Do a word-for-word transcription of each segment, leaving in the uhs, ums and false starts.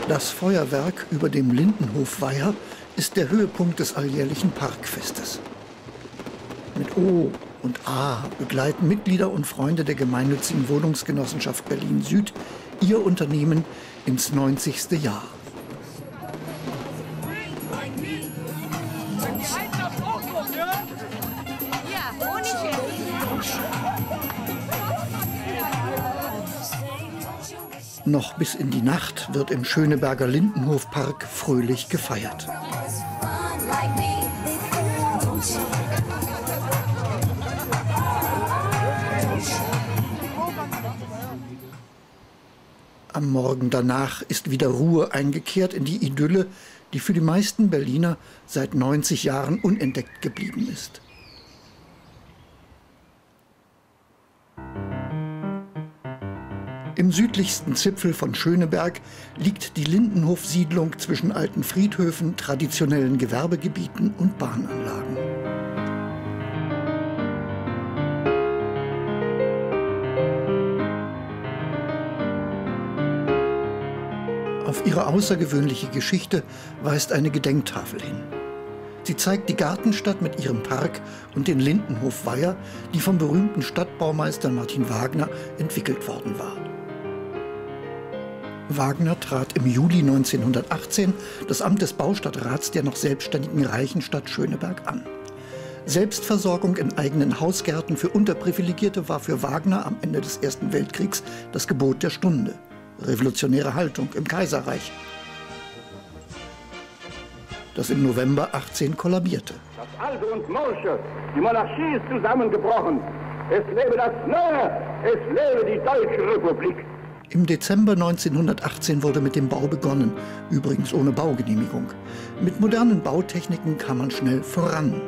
Das Feuerwerk über dem Lindenhofweiher ist der Höhepunkt des alljährlichen Parkfestes. Mit O und A begleiten Mitglieder und Freunde der gemeinnützigen Wohnungsgenossenschaft Berlin-Süd ihr Unternehmen ins neunzigste Jahr. Noch bis in die Nacht wird im Schöneberger Lindenhofpark fröhlich gefeiert. Am Morgen danach ist wieder Ruhe eingekehrt in die Idylle, die für die meisten Berliner seit neunzig Jahren unentdeckt geblieben ist. Im südlichsten Zipfel von Schöneberg liegt die Lindenhof-Siedlung zwischen alten Friedhöfen, traditionellen Gewerbegebieten und Bahnanlagen. Auf ihre außergewöhnliche Geschichte weist eine Gedenktafel hin. Sie zeigt die Gartenstadt mit ihrem Park und den Lindenhofweiher, die vom berühmten Stadtbaumeister Martin Wagner entwickelt worden war. Wagner trat im Juli neunzehnhundertachtzehn das Amt des Baustadtrats der noch selbstständigen reichen Stadt Schöneberg an. Selbstversorgung in eigenen Hausgärten für Unterprivilegierte war für Wagner am Ende des Ersten Weltkriegs das Gebot der Stunde. Revolutionäre Haltung im Kaiserreich, das im November achtzehn kollabierte. Das Alte und Morsche, die Monarchie ist zusammengebrochen. Es lebe das Neue, es lebe die Deutsche Republik. Im Dezember neunzehnhundertachtzehn wurde mit dem Bau begonnen, übrigens ohne Baugenehmigung. Mit modernen Bautechniken kam man schnell voran.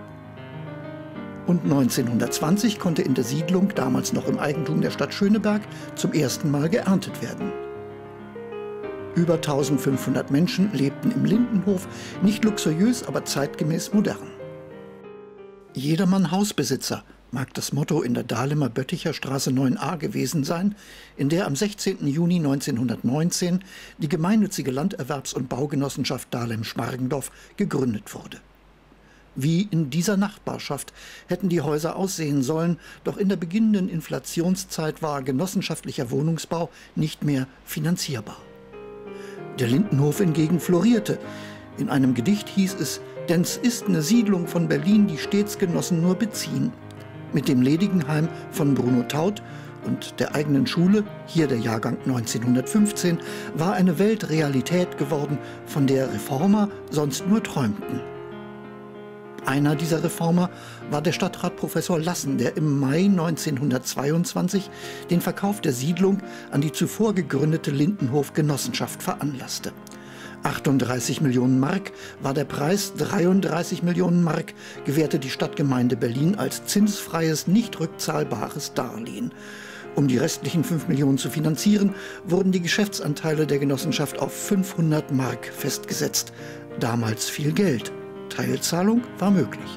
Und neunzehnhundertzwanzig konnte in der Siedlung, damals noch im Eigentum der Stadt Schöneberg, zum ersten Mal geerntet werden. Über eintausendfünfhundert Menschen lebten im Lindenhof, nicht luxuriös, aber zeitgemäß modern. Jedermann Hausbesitzer mag das Motto in der Dahlemer Bötticher Straße neun a gewesen sein, in der am sechzehnten Juni neunzehnhundertneunzehn die gemeinnützige Landerwerbs- und Baugenossenschaft Dahlem-Schmargendorf gegründet wurde. Wie in dieser Nachbarschaft hätten die Häuser aussehen sollen, doch in der beginnenden Inflationszeit war genossenschaftlicher Wohnungsbau nicht mehr finanzierbar. Der Lindenhof hingegen florierte. In einem Gedicht hieß es: "Denn's ist ne Siedlung von Berlin, die stets Genossen nur beziehen." Mit dem ledigen Heim von Bruno Taut und der eigenen Schule, hier der Jahrgang neunzehnhundertfünfzehn, war eine Welt Realität geworden, von der Reformer sonst nur träumten. Einer dieser Reformer war der Stadtrat Professor Lassen, der im Mai neunzehnhundertzweiundzwanzig den Verkauf der Siedlung an die zuvor gegründete Lindenhof-Genossenschaft veranlasste. achtunddreißig Millionen Mark war der Preis, dreiunddreißig Millionen Mark gewährte die Stadtgemeinde Berlin als zinsfreies, nicht rückzahlbares Darlehen. Um die restlichen fünf Millionen zu finanzieren, wurden die Geschäftsanteile der Genossenschaft auf fünfhundert Mark festgesetzt. Damals viel Geld. Teilzahlung war möglich.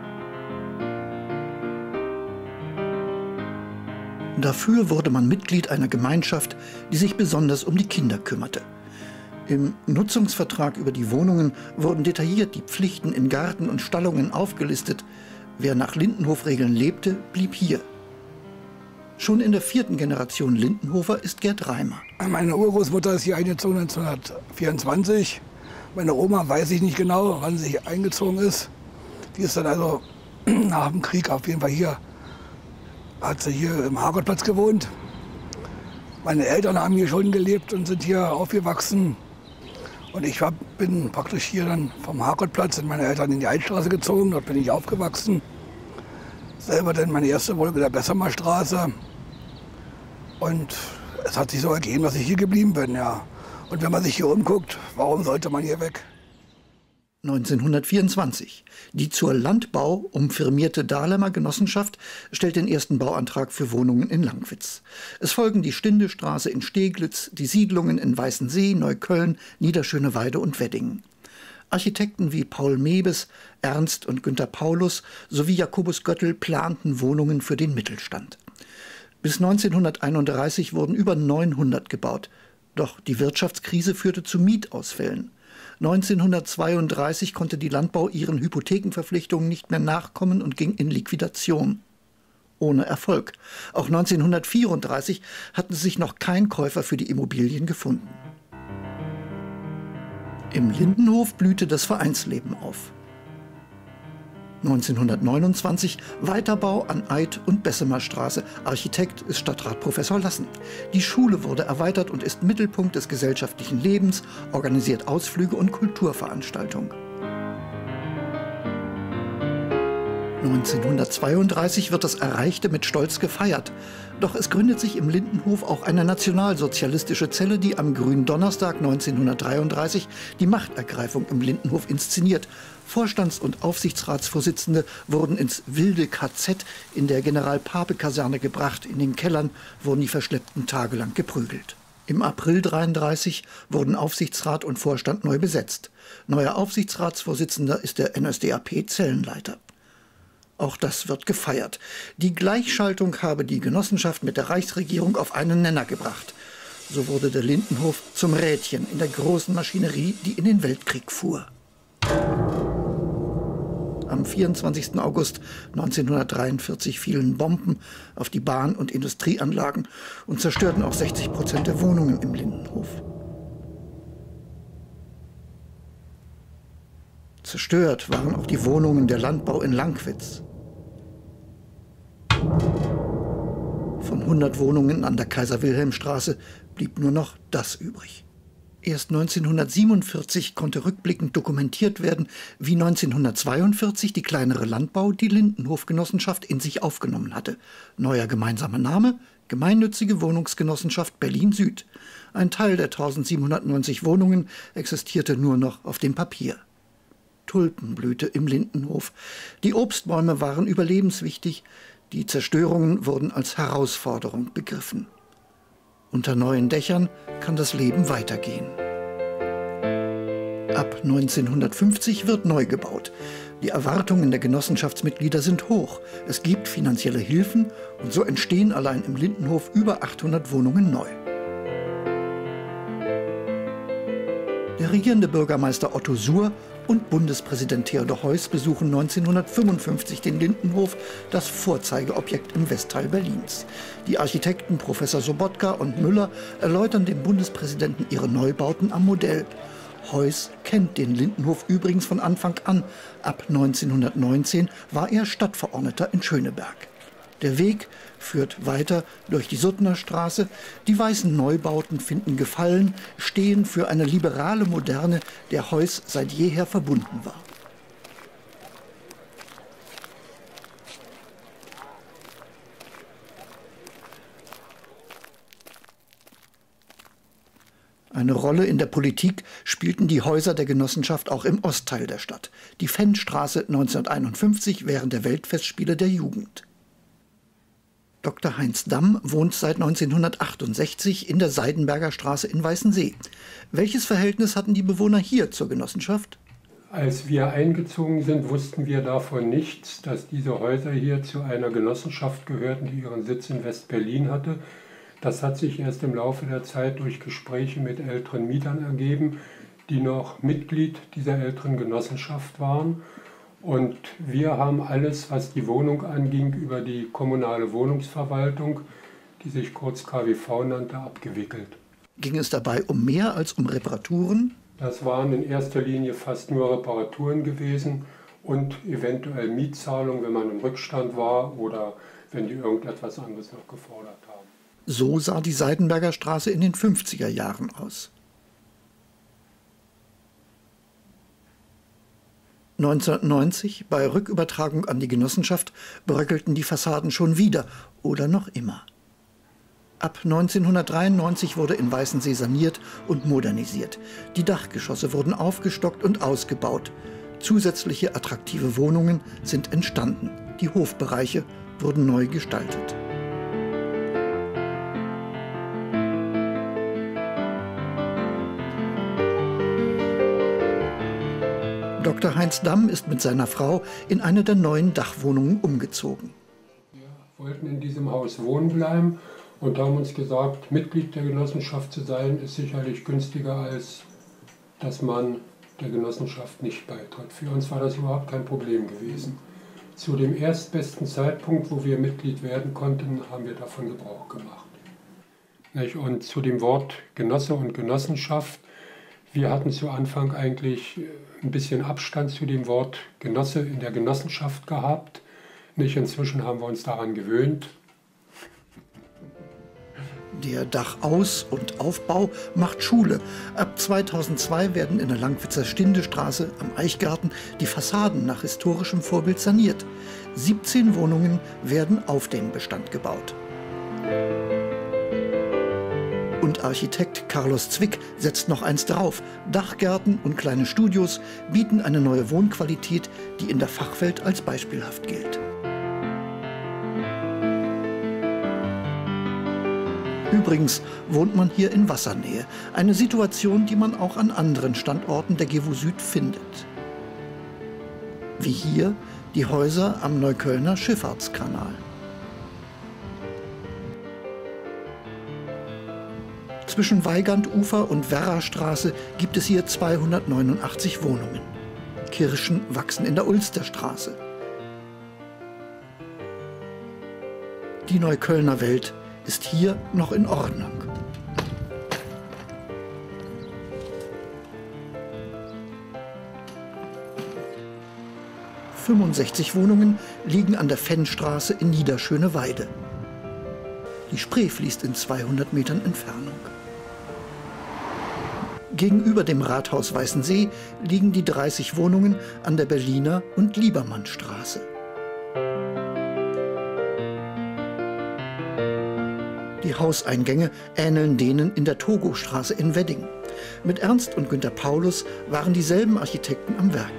Dafür wurde man Mitglied einer Gemeinschaft, die sich besonders um die Kinder kümmerte. Im Nutzungsvertrag über die Wohnungen wurden detailliert die Pflichten in Garten und Stallungen aufgelistet. Wer nach Lindenhof-Regeln lebte, blieb hier. Schon in der vierten Generation Lindenhofer ist Gerd Reimer. Meine Urgroßmutter ist hier eingezogen neunzehnhundertvierundzwanzig. Meine Oma weiß ich nicht genau, wann sie eingezogen ist. Die ist dann also nach dem Krieg auf jeden Fall hier, hat sie hier im Hargottplatz gewohnt. Meine Eltern haben hier schon gelebt und sind hier aufgewachsen. Und ich hab, bin praktisch hier dann vom Hargottplatz, sind meine Eltern in die Altstraße gezogen, dort bin ich aufgewachsen. Selber dann meine erste Wohnung in der Bessemer Straße. Und es hat sich so ergeben, dass ich hier geblieben bin, ja. Und wenn man sich hier umguckt, warum sollte man hier weg? neunzehnhundertvierundzwanzig. Die zur Landbau umfirmierte Dahlemer Genossenschaft stellt den ersten Bauantrag für Wohnungen in Langwitz. Es folgen die Stindestraße in Steglitz, die Siedlungen in Weißensee, Neukölln, Niederschöneweide und Weddingen. Architekten wie Paul Mebes, Ernst und Günter Paulus sowie Jakobus Göttl planten Wohnungen für den Mittelstand. Bis neunzehnhunderteinunddreißig wurden über neunhundert gebaut. Doch die Wirtschaftskrise führte zu Mietausfällen. neunzehnhundertzweiunddreißig konnte die Landbau ihren Hypothekenverpflichtungen nicht mehr nachkommen und ging in Liquidation. Ohne Erfolg. Auch neunzehnhundertvierunddreißig hatten sich noch kein Käufer für die Immobilien gefunden. Im Lindenhof blühte das Vereinsleben auf. neunzehnhundertneunundzwanzig Weiterbau an Eid- und Bessemer Straße. Architekt ist Stadtrat Professor Lassen. Die Schule wurde erweitert und ist Mittelpunkt des gesellschaftlichen Lebens, organisiert Ausflüge und Kulturveranstaltungen. neunzehnhundertzweiunddreißig wird das Erreichte mit Stolz gefeiert. Doch es gründet sich im Lindenhof auch eine nationalsozialistische Zelle, die am Gründonnerstag neunzehnhundertdreiunddreißig die Machtergreifung im Lindenhof inszeniert. Vorstands- und Aufsichtsratsvorsitzende wurden ins wilde K Z in der General-Pape-Kaserne gebracht. In den Kellern wurden die Verschleppten tagelang geprügelt. Im April neunzehnhundertdreiunddreißig wurden Aufsichtsrat und Vorstand neu besetzt. Neuer Aufsichtsratsvorsitzender ist der N S D A P-Zellenleiter. Auch das wird gefeiert. Die Gleichschaltung habe die Genossenschaft mit der Reichsregierung auf einen Nenner gebracht. So wurde der Lindenhof zum Rädchen in der großen Maschinerie, die in den Weltkrieg fuhr. Am vierundzwanzigsten August neunzehnhundertdreiundvierzig fielen Bomben auf die Bahn- und Industrieanlagen und zerstörten auch sechzig Prozent der Wohnungen im Lindenhof. Zerstört waren auch die Wohnungen der Landbau in Langwitz. Von hundert Wohnungen an der Kaiser-Wilhelm-Straße blieb nur noch das übrig. Erst neunzehnhundertsiebenundvierzig konnte rückblickend dokumentiert werden, wie neunzehnhundertzweiundvierzig die kleinere Landbau die Lindenhof-Genossenschaft in sich aufgenommen hatte. Neuer gemeinsamer Name: Gemeinnützige Wohnungsgenossenschaft Berlin-Süd. Ein Teil der eintausendsiebenhundertneunzig Wohnungen existierte nur noch auf dem Papier. Tulpenblüte im Lindenhof. Die Obstbäume waren überlebenswichtig. Die Zerstörungen wurden als Herausforderung begriffen. Unter neuen Dächern kann das Leben weitergehen. Ab neunzehnhundertfünfzig wird neu gebaut. Die Erwartungen der Genossenschaftsmitglieder sind hoch. Es gibt finanzielle Hilfen und so entstehen allein im Lindenhof über achthundert Wohnungen neu. Der regierende Bürgermeister Otto Suhr und Bundespräsident Theodor Heuss besuchen neunzehnhundertfünfundfünfzig den Lindenhof, das Vorzeigeobjekt im Westteil Berlins. Die Architekten Professor Sobotka und Müller erläutern dem Bundespräsidenten ihre Neubauten am Modell. Heuss kennt den Lindenhof übrigens von Anfang an. Ab neunzehnhundertneunzehn war er Stadtverordneter in Schöneberg. Der Weg führt weiter durch die Suttner Straße. Die weißen Neubauten finden Gefallen, stehen für eine liberale Moderne, der Heuss seit jeher verbunden war. Eine Rolle in der Politik spielten die Häuser der Genossenschaft auch im Ostteil der Stadt. Die Fennstraße neunzehnhunderteinundfünfzig während der Weltfestspiele der Jugend. Doktor Heinz Damm wohnt seit neunzehnhundertachtundsechzig in der Seidenberger Straße in Weißensee. Welches Verhältnis hatten die Bewohner hier zur Genossenschaft? Als wir eingezogen sind, wussten wir davon nichts, dass diese Häuser hier zu einer Genossenschaft gehörten, die ihren Sitz in West-Berlin hatte. Das hat sich erst im Laufe der Zeit durch Gespräche mit älteren Mietern ergeben, die noch Mitglied dieser älteren Genossenschaft waren. Und wir haben alles, was die Wohnung anging, über die kommunale Wohnungsverwaltung, die sich kurz K W V nannte, abgewickelt. Ging es dabei um mehr als um Reparaturen? Das waren in erster Linie fast nur Reparaturen gewesen und eventuell Mietzahlungen, wenn man im Rückstand war oder wenn die irgendetwas anderes noch gefordert haben. So sah die Seidenberger Straße in den fünfziger Jahren aus. neunzehnhundertneunzig, bei Rückübertragung an die Genossenschaft, bröckelten die Fassaden schon wieder oder noch immer. Ab neunzehnhundertdreiundneunzig wurde in Weißensee saniert und modernisiert. Die Dachgeschosse wurden aufgestockt und ausgebaut. Zusätzliche attraktive Wohnungen sind entstanden. Die Hofbereiche wurden neu gestaltet. Doktor Heinz Damm ist mit seiner Frau in eine der neuen Dachwohnungen umgezogen. Wir wollten in diesem Haus wohnen bleiben Und da haben wir uns gesagt, Mitglied der Genossenschaft zu sein, ist sicherlich günstiger, als dass man der Genossenschaft nicht beitritt. Für uns war das überhaupt kein Problem gewesen. Zu dem erstbesten Zeitpunkt, wo wir Mitglied werden konnten, haben wir davon Gebrauch gemacht. Und zu dem Wort Genosse und Genossenschaft, wir hatten zu Anfang eigentlich ein bisschen Abstand zu dem Wort Genosse in der Genossenschaft gehabt. Inzwischen haben wir uns daran gewöhnt. Der Dachaus- und Aufbau macht Schule. Ab zweitausendzwei werden in der Langwitzer Stindestraße am Eichgarten die Fassaden nach historischem Vorbild saniert. siebzehn Wohnungen werden auf den Bestand gebaut. Und Architekt Carlos Zwick setzt noch eins drauf. Dachgärten und kleine Studios bieten eine neue Wohnqualität, die in der Fachwelt als beispielhaft gilt. Übrigens wohnt man hier in Wassernähe. Eine Situation, die man auch an anderen Standorten der G W Süd findet. Wie hier die Häuser am Neuköllner Schifffahrtskanal. Zwischen Weigandufer und Werrastraße gibt es hier zweihundertneunundachtzig Wohnungen. Kirschen wachsen in der Ulsterstraße. Die Neuköllner Welt ist hier noch in Ordnung. fünfundsechzig Wohnungen liegen an der Fennstraße in Niederschöneweide. Die Spree fließt in zweihundert Metern Entfernung. Gegenüber dem Rathaus Weißensee liegen die dreißig Wohnungen an der Berliner und Liebermannstraße. Die Hauseingänge ähneln denen in der Togostraße in Wedding. Mit Ernst und Günter Paulus waren dieselben Architekten am Werk.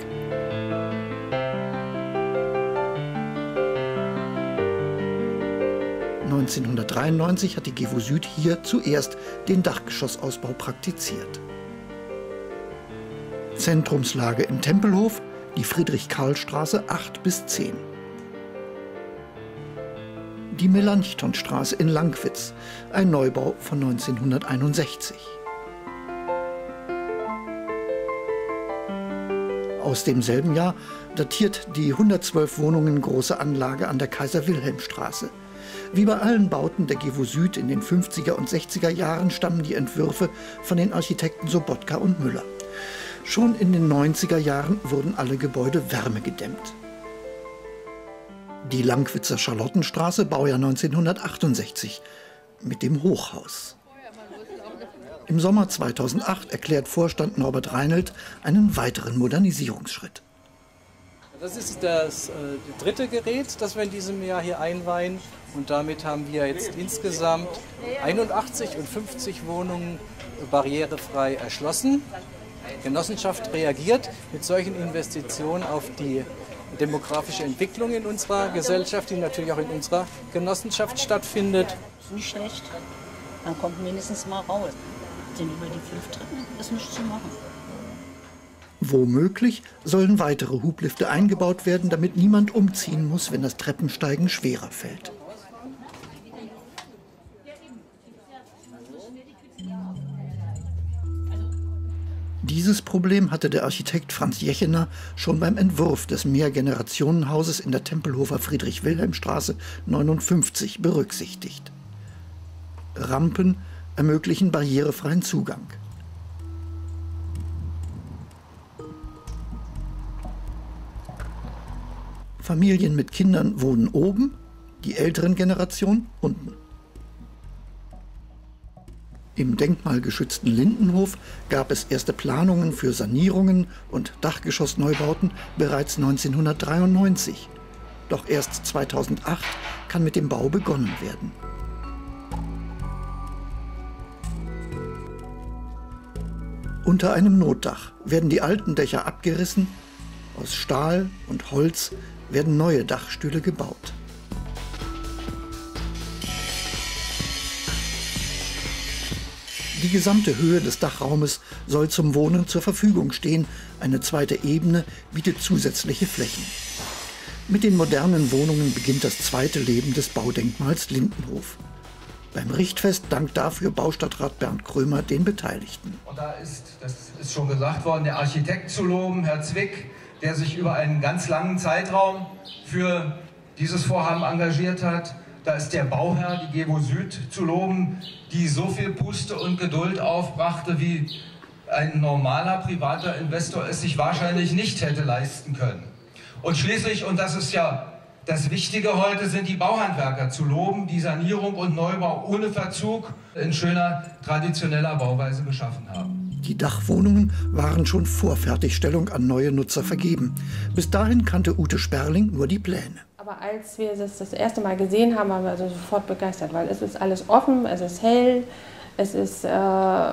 neunzehnhundertdreiundneunzig hat die G W Süd hier zuerst den Dachgeschossausbau praktiziert. Zentrumslage in Tempelhof, die Friedrich-Karl-Straße acht bis zehn. Die Melanchthonstraße in Langwitz, ein Neubau von neunzehnhunderteinundsechzig. Aus demselben Jahr datiert die hundertzwölf Wohnungen große Anlage an der Kaiser-Wilhelm-Straße. Wie bei allen Bauten der G W Süd in den fünfziger und sechziger Jahren stammen die Entwürfe von den Architekten Sobotka und Müller. Schon in den neunziger Jahren wurden alle Gebäude wärmegedämmt. Die Langwitzer Charlottenstraße, Baujahr neunzehnhundertachtundsechzig, mit dem Hochhaus. Im Sommer zweitausendacht erklärt Vorstand Norbert Reinelt einen weiteren Modernisierungsschritt. Das ist das äh, dritte Gerät, das wir in diesem Jahr hier einweihen. Und damit haben wir jetzt insgesamt einundachtzig und fünfzig Wohnungen barrierefrei erschlossen. Die Genossenschaft reagiert mit solchen Investitionen auf die demografische Entwicklung in unserer Gesellschaft, die natürlich auch in unserer Genossenschaft stattfindet. Nicht schlecht. Man kommt mindestens mal raus. Sind über die fünf Treppen, ist nichts zu machen. Womöglich sollen weitere Hublifte eingebaut werden, damit niemand umziehen muss, wenn das Treppensteigen schwerer fällt. Dieses Problem hatte der Architekt Franz Jechener schon beim Entwurf des Mehrgenerationenhauses in der Tempelhofer Friedrich-Wilhelm-Straße neunundfünfzig berücksichtigt. Rampen ermöglichen barrierefreien Zugang. Familien mit Kindern wohnen oben, die älteren Generationen unten. Im denkmalgeschützten Lindenhof gab es erste Planungen für Sanierungen und Dachgeschossneubauten bereits neunzehnhundertdreiundneunzig. Doch erst zweitausendacht kann mit dem Bau begonnen werden. Unter einem Notdach werden die alten Dächer abgerissen, aus Stahl und Holz werden neue Dachstühle gebaut. Die gesamte Höhe des Dachraumes soll zum Wohnen zur Verfügung stehen. Eine zweite Ebene bietet zusätzliche Flächen. Mit den modernen Wohnungen beginnt das zweite Leben des Baudenkmals Lindenhof. Beim Richtfest dankt dafür Baustadtrat Bernd Krömer den Beteiligten. Und da ist, das ist schon gesagt worden, der Architekt zu loben, Herr Zwick, der sich über einen ganz langen Zeitraum für dieses Vorhaben engagiert hat. Da ist der Bauherr, die Gevo Süd, zu loben, die so viel Puste und Geduld aufbrachte, wie ein normaler privater Investor es sich wahrscheinlich nicht hätte leisten können. Und schließlich, und das ist ja das Wichtige heute, sind die Bauhandwerker zu loben, die Sanierung und Neubau ohne Verzug in schöner, traditioneller Bauweise geschaffen haben. Die Dachwohnungen waren schon vor Fertigstellung an neue Nutzer vergeben. Bis dahin kannte Ute Sperling nur die Pläne. Aber als wir das das erste Mal gesehen haben, waren wir also sofort begeistert, weil es ist alles offen, es ist hell, es ist äh,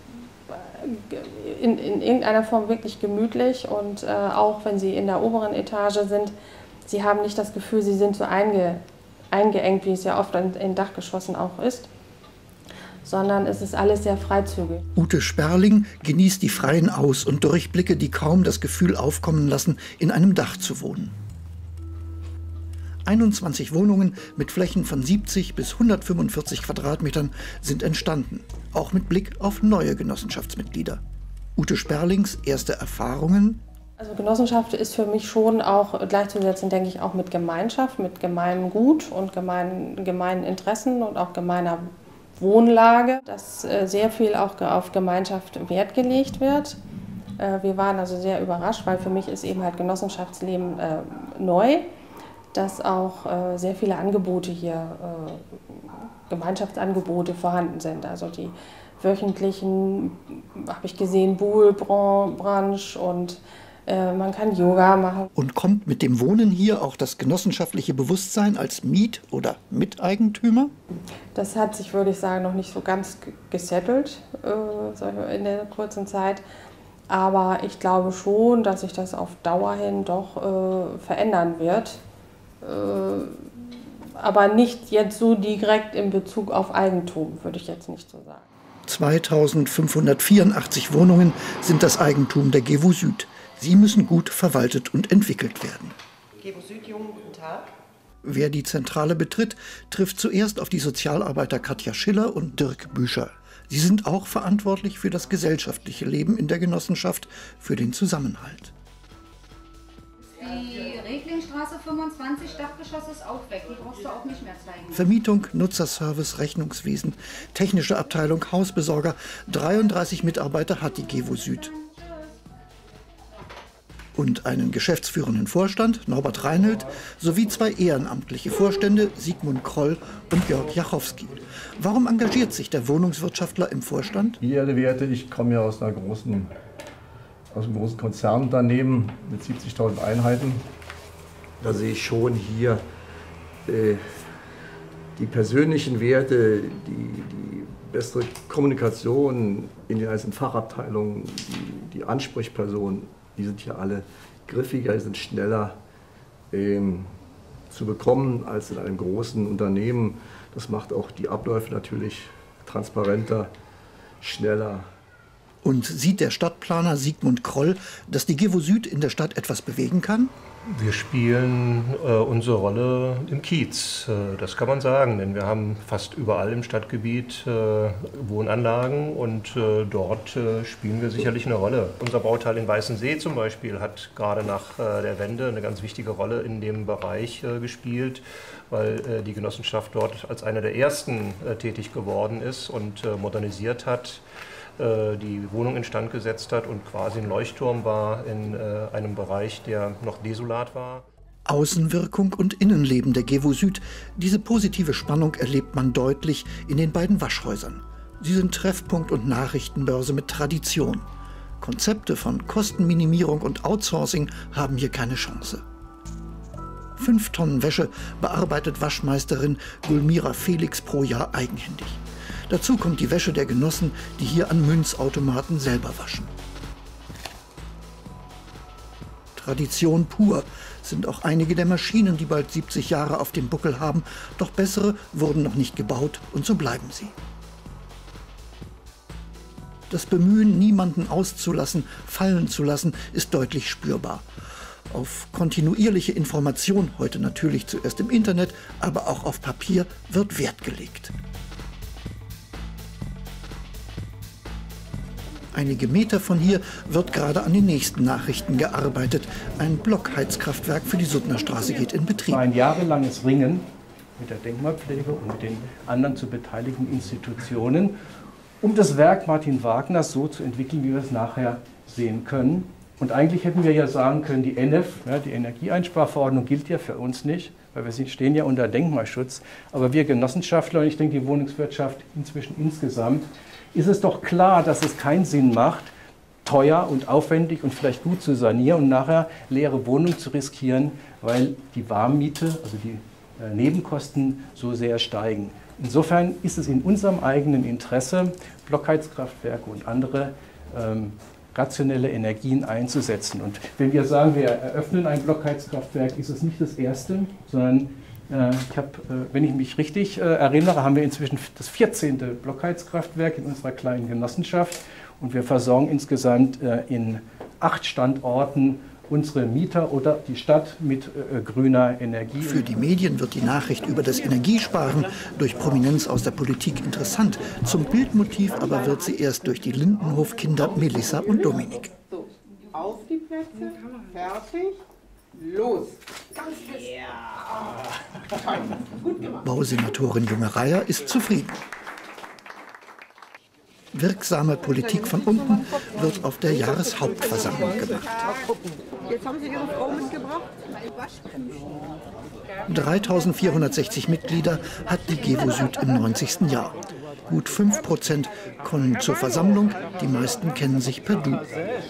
in, in irgendeiner Form wirklich gemütlich und äh, auch wenn Sie in der oberen Etage sind, Sie haben nicht das Gefühl, Sie sind so einge, eingeengt, wie es ja oft in, in Dachgeschossen auch ist, sondern es ist alles sehr freizügig. Ute Sperling genießt die freien Aus- und Durchblicke, die kaum das Gefühl aufkommen lassen, in einem Dach zu wohnen. einundzwanzig Wohnungen mit Flächen von siebzig bis hundertfünfundvierzig Quadratmetern sind entstanden, auch mit Blick auf neue Genossenschaftsmitglieder. Ute Sperlings erste Erfahrungen? Also Genossenschaft ist für mich schon auch gleichzusetzen, denke ich, auch mit Gemeinschaft, mit gemeinem Gut und gemeinen, gemeinen Interessen und auch gemeiner Wohnlage, dass äh, sehr viel auch auf Gemeinschaft Wert gelegt wird. Äh, wir waren also sehr überrascht, weil für mich ist eben halt Genossenschaftsleben äh, neu, dass auch äh, sehr viele Angebote hier, äh, Gemeinschaftsangebote vorhanden sind. Also die wöchentlichen, habe ich gesehen, Buhl-Brunch und äh, man kann Yoga machen. Und kommt mit dem Wohnen hier auch das genossenschaftliche Bewusstsein als Miet- oder Miteigentümer? Das hat sich, würde ich sagen, noch nicht so ganz gesettelt äh, in der kurzen Zeit. Aber ich glaube schon, dass sich das auf Dauer hin doch äh, verändern wird. Äh, aber nicht jetzt so direkt in Bezug auf Eigentum, würde ich jetzt nicht so sagen. zweitausendfünfhundertvierundachtzig Wohnungen sind das Eigentum der Gevo Süd. Sie müssen gut verwaltet und entwickelt werden. Gevo Süd, Jung, guten Tag. Wer die Zentrale betritt, trifft zuerst auf die Sozialarbeiter Katja Schiller und Dirk Büscher. Sie sind auch verantwortlich für das gesellschaftliche Leben in der Genossenschaft, für den Zusammenhalt. Die Reglingstraße fünfundzwanzig, Dachgeschoss ist auch weg, die brauchst du auch nicht mehr zeigen. Vermietung, Nutzerservice, Rechnungswesen, technische Abteilung, Hausbesorger, dreiunddreißig Mitarbeiter hat die Gevo Süd. Und einen geschäftsführenden Vorstand, Norbert Reinelt, sowie zwei ehrenamtliche Vorstände, Sigmund Kroll und Jörg Jachowski. Warum engagiert sich der Wohnungswirtschaftler im Vorstand? Wie ihr Werte, ich komme ja aus, einer großen, aus einem großen Konzernunternehmen mit siebzigtausend Einheiten. Da sehe ich schon hier äh, die persönlichen Werte, die, die bessere Kommunikation in den einzelnen Fachabteilungen, die, die Ansprechpersonen. Die sind hier alle griffiger, die sind schneller ähm, zu bekommen als in einem großen Unternehmen. Das macht auch die Abläufe natürlich transparenter, schneller. Und sieht der Stadtplaner Sigmund Kroll, dass die Gevo Süd in der Stadt etwas bewegen kann? Wir spielen äh, unsere Rolle im Kiez, äh, das kann man sagen, denn wir haben fast überall im Stadtgebiet äh, Wohnanlagen und äh, dort äh, spielen wir sicherlich eine Rolle. Unser Bauteil in Weißensee zum Beispiel hat gerade nach äh, der Wende eine ganz wichtige Rolle in dem Bereich äh, gespielt, weil äh, die Genossenschaft dort als eine der ersten äh, tätig geworden ist und äh, modernisiert hat, die Wohnung instand gesetzt hat und quasi ein Leuchtturm war in äh, einem Bereich, der noch desolat war. Außenwirkung und Innenleben der Gevo Süd, diese positive Spannung erlebt man deutlich in den beiden Waschhäusern. Sie sind Treffpunkt und Nachrichtenbörse mit Tradition. Konzepte von Kostenminimierung und Outsourcing haben hier keine Chance. Fünf Tonnen Wäsche bearbeitet Waschmeisterin Gulmira Felix pro Jahr eigenhändig. Dazu kommt die Wäsche der Genossen, die hier an Münzautomaten selber waschen. Tradition pur sind auch einige der Maschinen, die bald siebzig Jahre auf dem Buckel haben, doch bessere wurden noch nicht gebaut und so bleiben sie. Das Bemühen, niemanden auszulassen, fallen zu lassen, ist deutlich spürbar. Auf kontinuierliche Information, heute natürlich zuerst im Internet, aber auch auf Papier, wird Wert gelegt. Einige Meter von hier wird gerade an den nächsten Nachrichten gearbeitet. Ein Blockheizkraftwerk für die Suttner Straße geht in Betrieb. Ein jahrelanges Ringen mit der Denkmalpflege und mit den anderen zu beteiligten Institutionen, um das Werk Martin Wagners so zu entwickeln, wie wir es nachher sehen können. Und eigentlich hätten wir ja sagen können, die N E F, ja, die Energieeinsparverordnung, gilt ja für uns nicht, weil wir stehen ja unter Denkmalschutz. Aber wir Genossenschaftler, und ich denke die Wohnungswirtschaft inzwischen insgesamt, ist es doch klar, dass es keinen Sinn macht, teuer und aufwendig und vielleicht gut zu sanieren und nachher leere Wohnungen zu riskieren, weil die Warmmiete, also die äh, Nebenkosten so sehr steigen. Insofern ist es in unserem eigenen Interesse, Blockheizkraftwerke und andere ähm, rationelle Energien einzusetzen. Und wenn wir sagen, wir eröffnen ein Blockheizkraftwerk, ist es nicht das erste, sondern äh, ich hab, äh, wenn ich mich richtig äh, erinnere, haben wir inzwischen das vierzehnte Blockheizkraftwerk in unserer kleinen Genossenschaft und wir versorgen insgesamt äh, in acht Standorten unsere Mieter oder die Stadt mit äh, grüner Energie. Für die Medien wird die Nachricht über das Energiesparen durch Prominenz aus der Politik interessant. Zum Bildmotiv aber wird sie erst durch die Lindenhof-Kinder Melissa und Dominik. So, auf die Plätze, fertig, los. Ganz fest. Ja. Gut gemacht. Bausenatorin Junge-Reier ist zufrieden. Wirksame Politik von unten wird auf der Jahreshauptversammlung gemacht. Jetzt haben Sie Ihre Frau mitgebracht? dreitausendvierhundertsechzig Mitglieder hat die GEWO Süd im neunzigsten Jahr. Gut fünf Prozent kommen zur Versammlung, die meisten kennen sich per Du.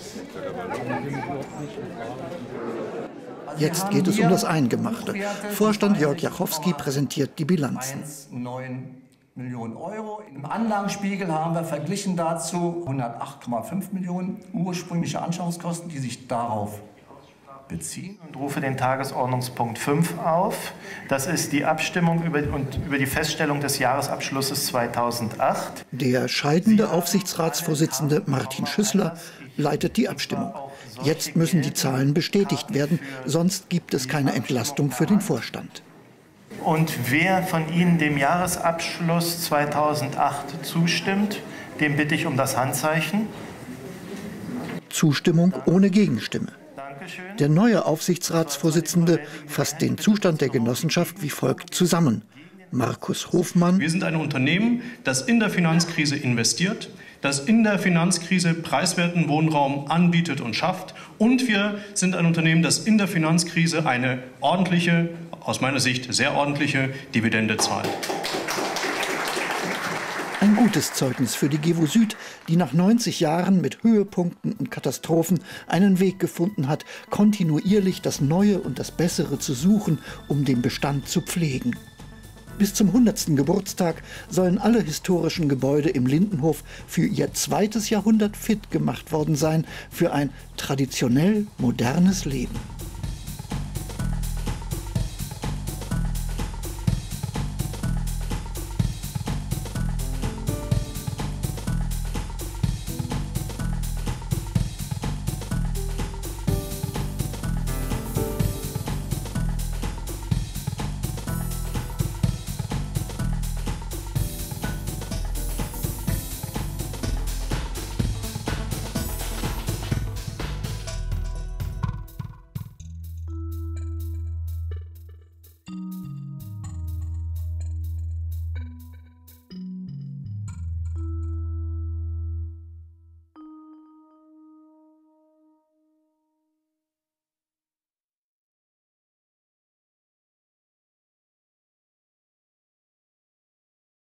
Jetzt geht es um das Eingemachte. Vorstand Jörg Jachowski präsentiert die Bilanzen. Millionen Euro. Im Anlagenspiegel haben wir verglichen dazu hundertacht Komma fünf Millionen ursprüngliche Anschaffungskosten, die sich darauf beziehen. Und rufe den Tagesordnungspunkt fünf auf. Das ist die Abstimmung über, und über die Feststellung des Jahresabschlusses zweitausendacht. Der scheidende Aufsichtsratsvorsitzende Martin Schüssler leitet die Abstimmung. Jetzt müssen die Zahlen bestätigt werden, sonst gibt es keine Entlastung für den Vorstand. Und wer von Ihnen dem Jahresabschluss zweitausendacht zustimmt, dem bitte ich um das Handzeichen. Zustimmung ohne Gegenstimme. Der neue Aufsichtsratsvorsitzende fasst den Zustand der Genossenschaft wie folgt zusammen. Markus Hofmann. Wir sind ein Unternehmen, das in der Finanzkrise investiert, das in der Finanzkrise preiswerten Wohnraum anbietet und schafft. Und wir sind ein Unternehmen, das in der Finanzkrise eine ordentliche, aus meiner Sicht sehr ordentliche Dividende zahlt. Ein gutes Zeugnis für die GEWO Süd, die nach neunzig Jahren mit Höhepunkten und Katastrophen einen Weg gefunden hat, kontinuierlich das Neue und das Bessere zu suchen, um den Bestand zu pflegen. Bis zum hundertsten Geburtstag sollen alle historischen Gebäude im Lindenhof für ihr zweites Jahrhundert fit gemacht worden sein, für ein traditionell modernes Leben.